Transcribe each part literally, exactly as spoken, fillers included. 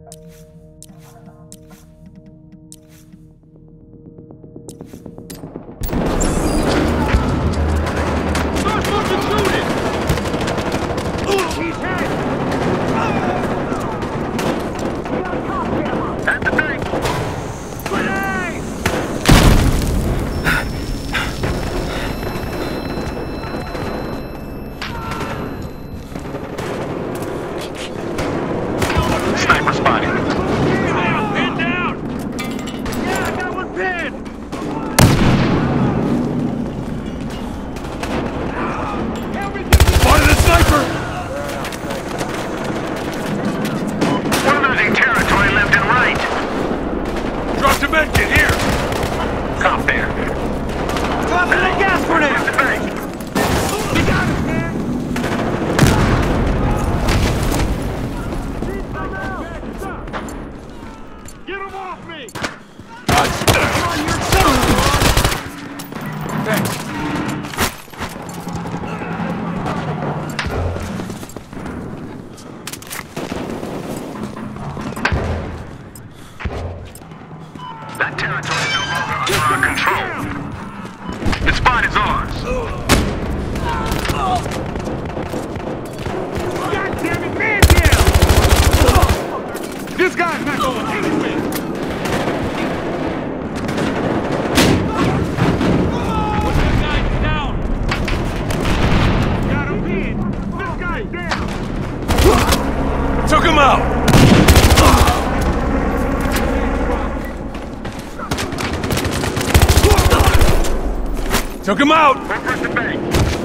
Took him out! Where's the bank?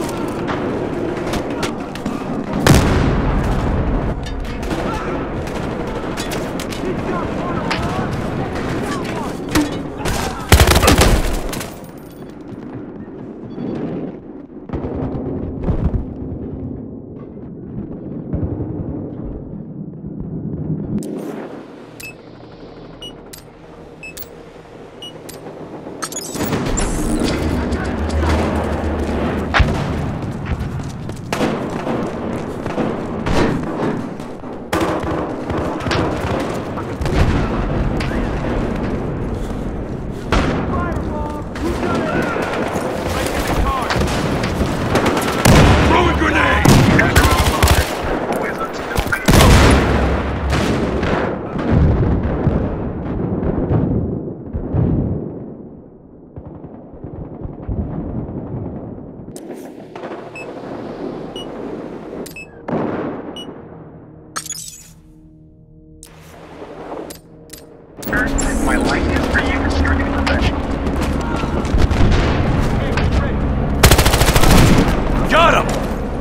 My likeness for you is strictly professional. Got him!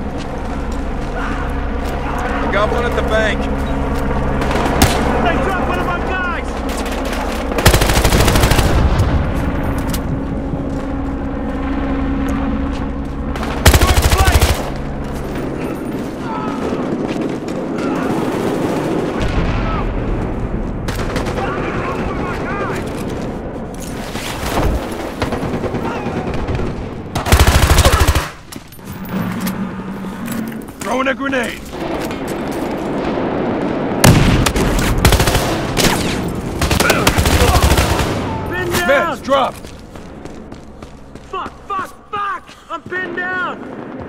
Got one at the bank. They dropped one of our guys! Throwing a grenade! Meds, drop! Fuck, fuck, fuck! I'm pinned down!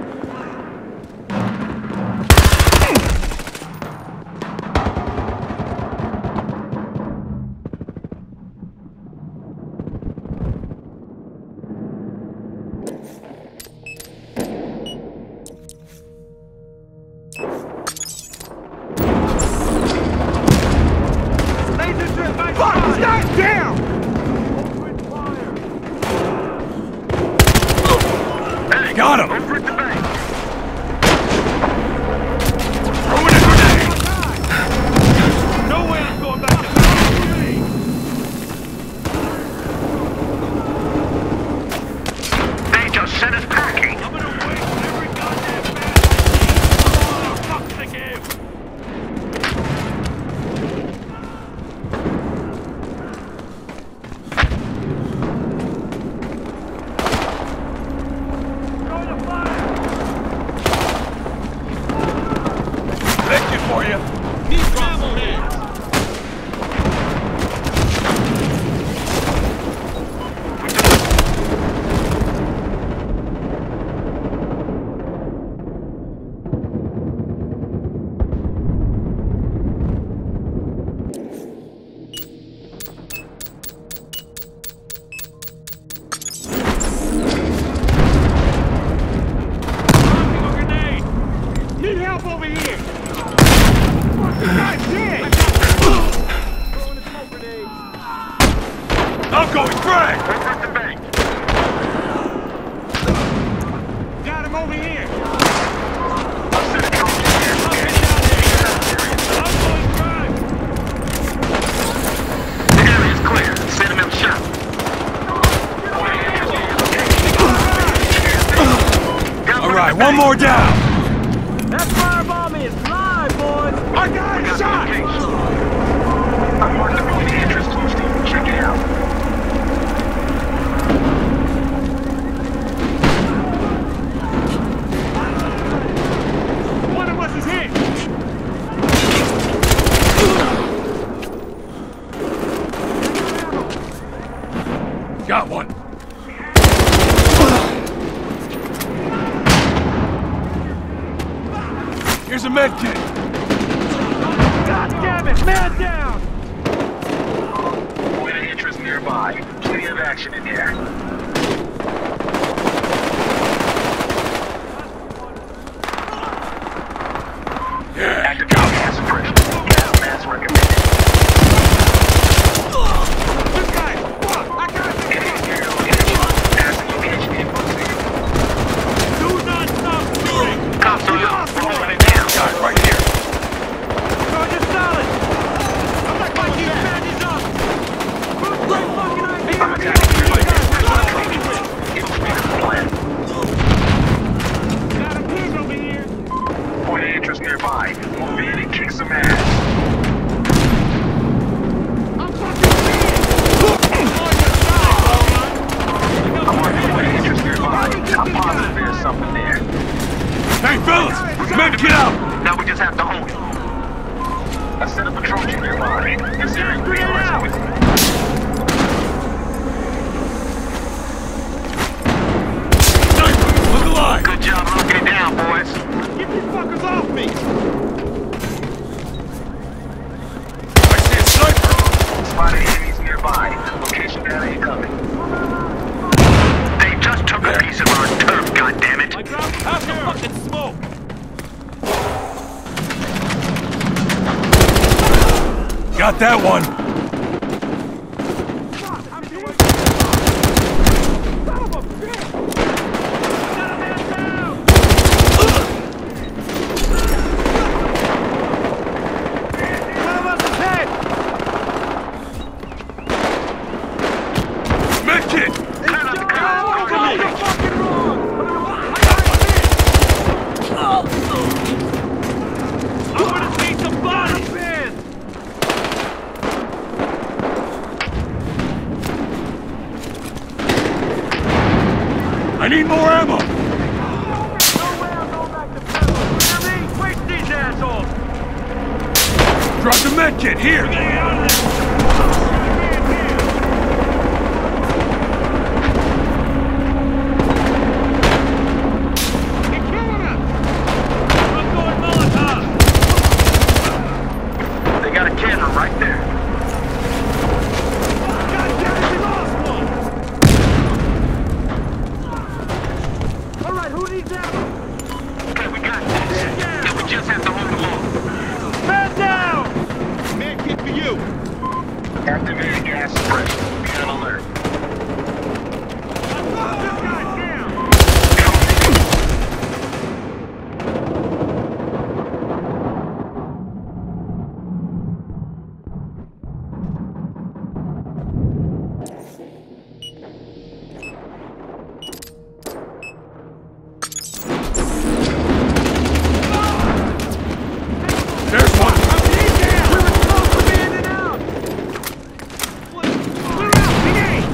Fuck! Stop down! Hey, got him! Over at the bank. Throwing a grenade! No way I'm going back to the They just sent us packing. I'm gonna waste every goddamn man. Fuck the game. Throw the fire! I'm going frag! Over at the bank. Got him over here. I'll send a coach in here. Up and down there. I'm going frag. The area's clear. Send him in shot. All right, one more down! That firebomb is live, boys. I got a shot! I'm marking the point of interest, Steve. Check it out. One of us is hit. Got one. Here's a med kit. God damn it, man down. Point of interest nearby. Plenty of action in here. Yeah, Active gas suppression. Gas mask recommended. This guy, fuck, I got you. Any material location. Passing location info signal. Do not stop shooting. Cops are up. We're holding it down. got it right here. Charge is solid. I'm not going to keep badges up. Great fucking idea. I'm attacking you like this. Infiltrate the plan. Got a pig over here. Point of interest nearby. Move in and kick some ass. I'm fucking dead. On your side, Hardline. I'm on the point of interest nearby. I'm positive there's something there. Hey, fellas! Med kit out! Now we just have to hold it. I set up a Trojan nearby. This area Bring it out. with Sniper! Look alive! Good job locking it down, boys. Get these fuckers off me. I see a sniper! Spotted enemies nearby. Location data incoming. They just took a piece of our turf, goddammit. My ground, have the fucking smoke. Got that one! I'm doing son of a bitch. Got a man down. One of us is hit. Med kit! Turn up the car. Oh, God, you're fucking wrong. I'm gonna see some bodies, man. I need more ammo! No way I'm going back to prison. You hear me? Waste these assholes. Drop the med kit, here! We gotta get out of this. You're killing us. I'm going Molotov. They got a cannon right there. God damn it, we lost one. All right, who needs ammo? Okay, we got this. Now we just have to hold them off. Man down. Man kit for you. Activating gas suppression. Be on alert. This guy's down. There's one! We were supposed to be in and out. Clear out, brigade.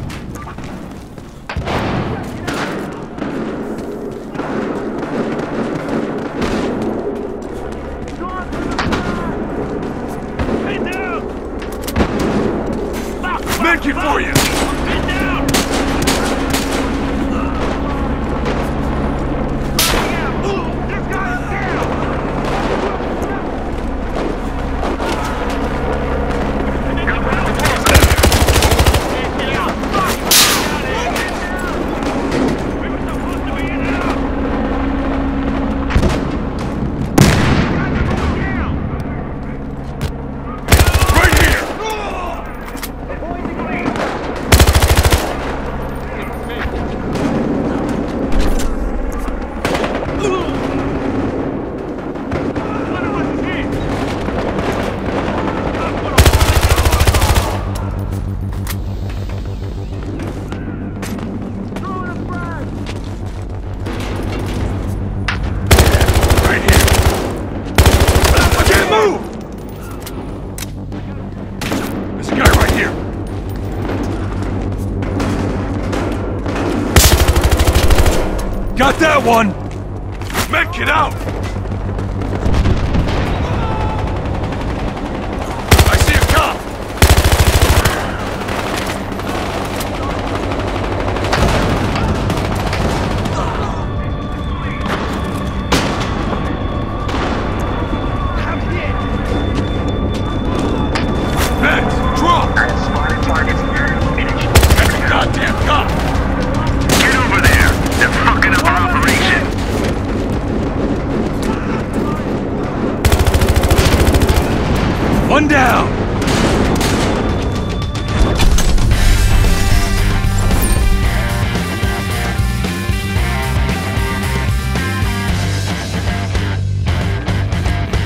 Head down. Med kit for you! Head down. This guy's down. Right here! Got that one! Medkit out! I see a cop! Meds, drop! I have spotted targets here. Finish. Every goddamn cop! Get over there! They're fucking up our operation! One down!